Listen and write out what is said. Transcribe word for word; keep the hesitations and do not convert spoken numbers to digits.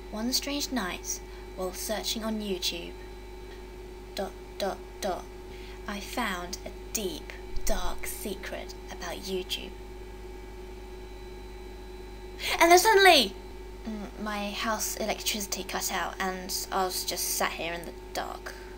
One strange night, while searching on YouTube, dot dot dot, I found a deep, dark secret about YouTube. And then suddenly, my house electricity cut out and I was just sat here in the dark.